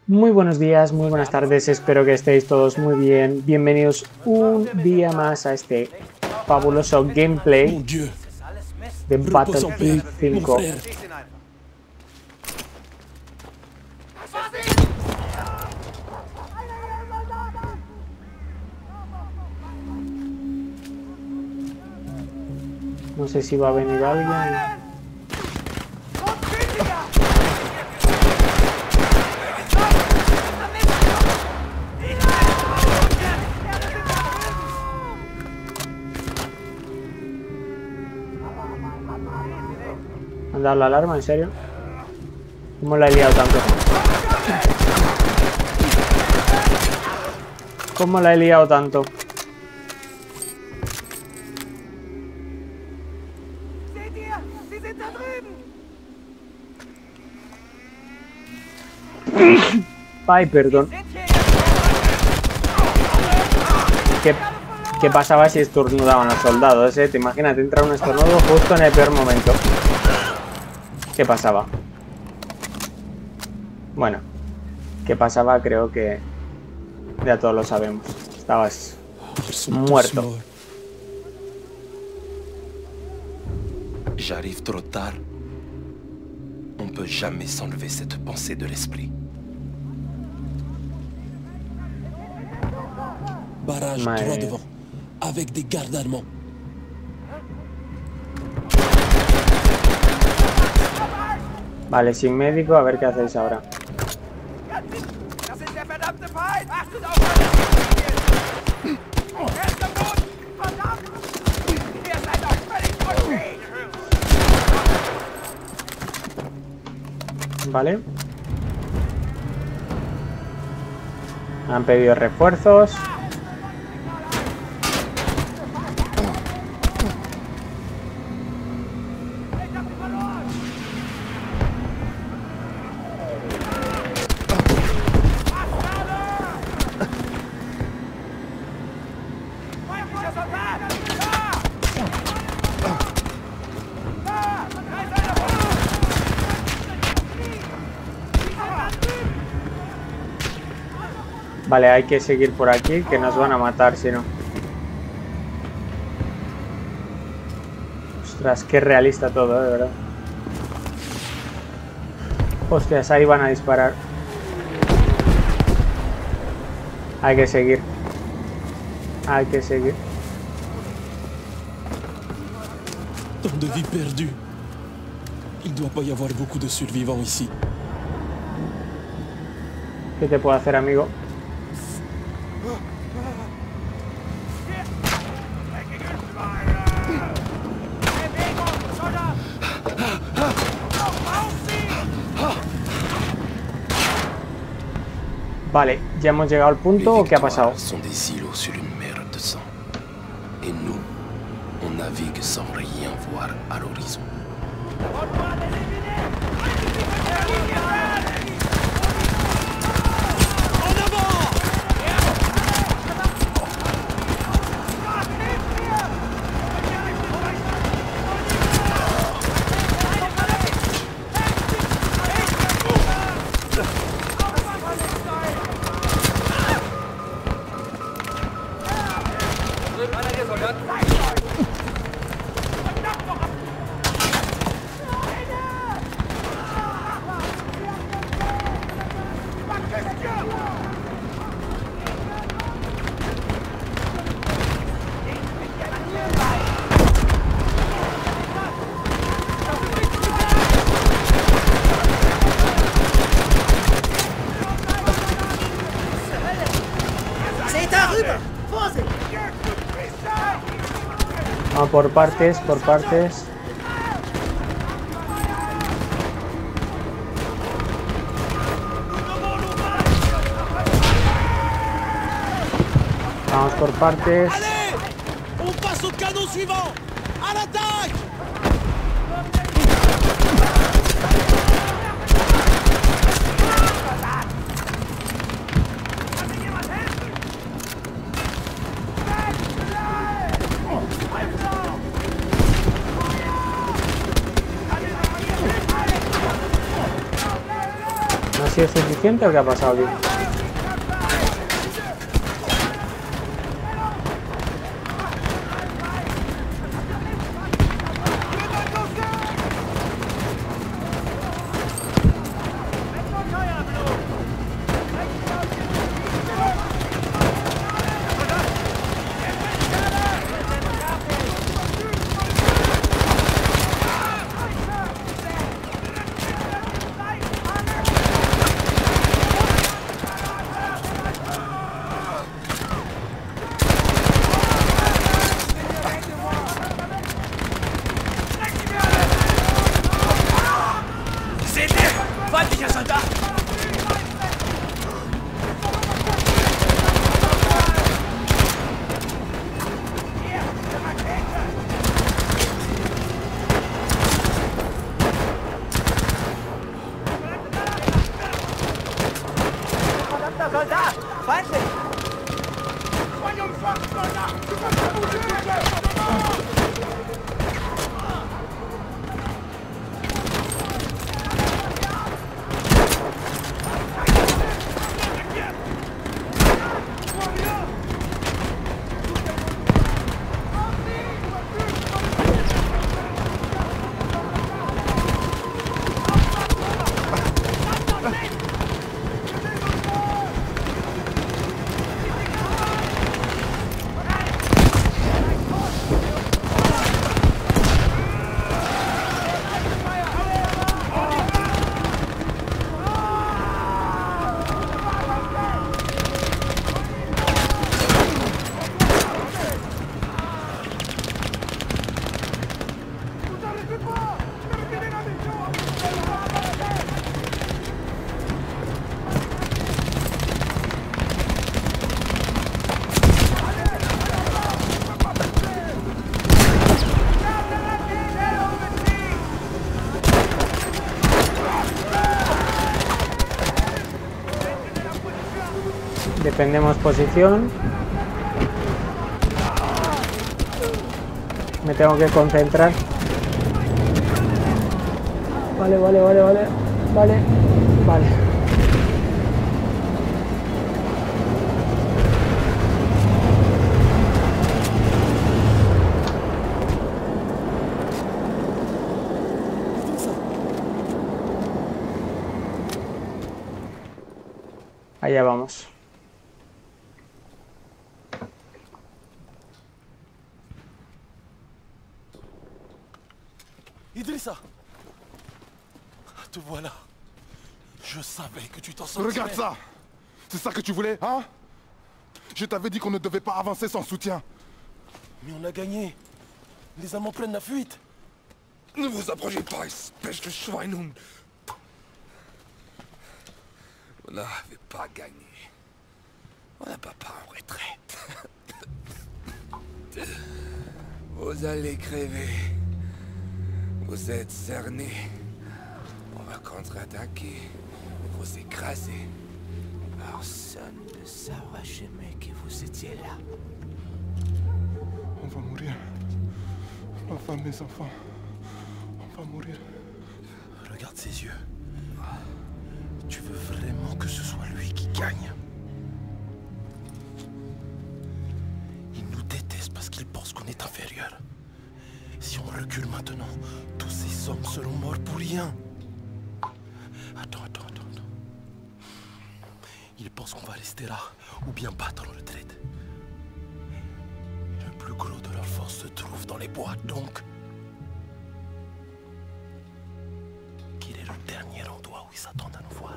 Muy buenos días, muy buenas tardes, espero que estéis todos muy bien. Bienvenidos un día más a este fabuloso gameplay Mon Dieu, de repose en paix, Battlefield mon 5. frère. No sé si va a venir alguien. ¿Han dado la alarma? ¿En serio? ¿Cómo la he liado tanto? ¿Cómo la he liado tanto? Ay, perdón. ¿Qué pasaba si estornudaban los soldados? Te imaginas, te entra un estornudo justo en el peor momento. ¿Qué pasaba? Bueno, ¿qué pasaba? Creo que ya todos lo sabemos. Estabas Ils sont tous muerto. morts. J'arrive trop tard. On peut jamais s'enlever cette pensée de l'esprit. Barrage Mais- droit devant, avec des gardes allemands. Vale, sin médico, a ver qué hacéis ahora. Das ist der verdammte Feind! Achtet auf meine Ziel! Er ist am Boden! Verdammt! Ihr seid doch völlig unfähig! Vale. Han pedido refuerzos. Feindlicher Soldat! Da! Da! Drei seiner Vale, hay que seguir por aquí, que nos van a matar si no. Ostras, qué realista todo, de verdad. Hostias, ahí van a disparar. Hay que seguir. Hay que seguir. Tant de vies perdues. Il doit pas y avoir beaucoup de survivants ici. ¿Qué te puedo hacer, amigo? Bewegung! Soldat! Auf sie! Vale, ¿ya hemos llegado al punto o qué ha pasado? sont des îlots sur une mer de sang. Et nous, on navigue sans rien voir à l'horizon. Einer der Soldaten! Seht darüber! Vorsicht! Vamos por partes, por partes. Vamos por partes. Allez! On passe au canon suivant! À l'attaque! No ha sido suficiente. inconsciente o qué ha pasado aquí? Soldat! Feindlich! Defendemos posición. Me tengo que concentrar. Vale. Allá vamos. Idrissa! Te voilà. Je savais que tu t'en sortirais. Regarde ça! C'est ça que tu voulais, hein? Je t'avais dit qu'on ne devait pas avancer sans soutien. Mais on a gagné. Les Allemands prennent la fuite. Ne vous approchez pas, espèce de Schweinhund. On n'avait pas gagné. On n'a pas part en retraite. Vous allez crever. Vous êtes cernés. On va contre-attaquer. Vous écraser. Personne ne saura jamais que vous étiez là. On va mourir. Ma femme, mes enfants. On va mourir. Regarde ses yeux. Tu veux vraiment que ce soit lui qui gagne? Il nous déteste parce qu'il pense qu'on est inférieur. Si on recule maintenant, tous ces hommes seront morts pour rien. Attends. Il pense qu'on va rester là, ou bien battre en retraite. Le plus gros de leur force se trouve dans les bois, donc... Quel est le dernier endroit où ils s'attendent à nous voir?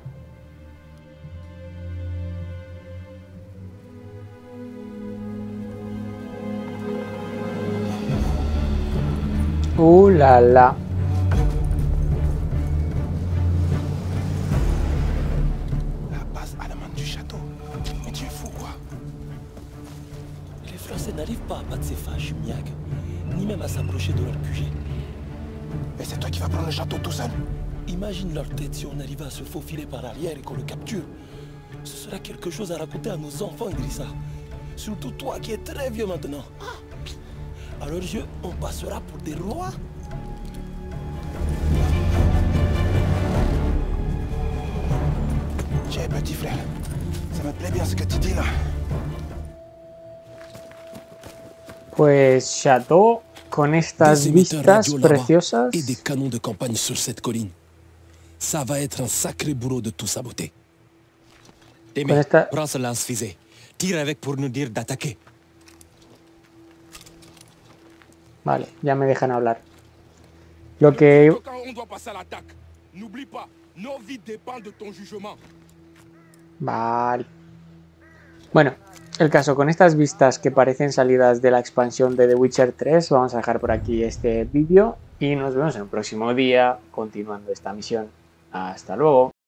Ouh là là. La base allemande du château. Mais tu es fou, quoi? Les Français n'arrivent pas à battre ces fâches, Miag, ni même à s'approcher de leur QG. Et c'est toi qui vas prendre le château tout seul? Imagine leur tête si on arrivait à se faufiler par arrière et qu'on le capture. Ce sera quelque chose à raconter à nos enfants, Idrissa. Surtout toi qui es très vieux maintenant. À leurs yeux, on passera pour des rois. Tiens, petit frère, ça me plaît bien ce que tu dis là. Pues Chateau, con estas Des émetteurs vistas radio là-bas preciosas. et des canons de campagne sur cette colline. Ça va être un sacré boulot de tout saboter. Con Témé, esta... prends ce lance-fusée. Tire avec pour nous dire d'attaquer. Vale, ya me dejan hablar. Lo que... Quand on doit passer à l'attaque, n'oublie pas, nos vies dépendent de ton jugement. Vale. Bueno, el caso, con estas vistas que parecen salidas de la expansión de The Witcher 3, vamos a dejar por aquí este vídeo y nos vemos en el próximo día continuando esta misión. Hasta luego.